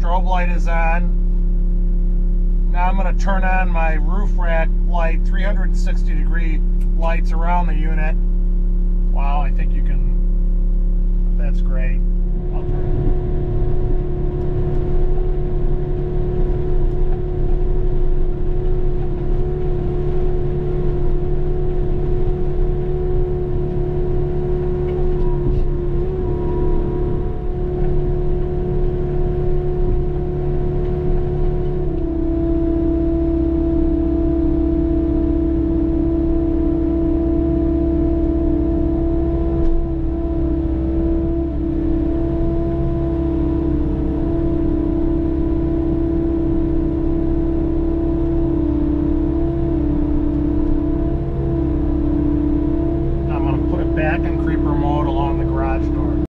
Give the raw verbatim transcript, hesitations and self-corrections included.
strobe light is on. Now I'm going to turn on my roof rack light, three hundred sixty degree lights around the unit. Wow, I think you can, that's great.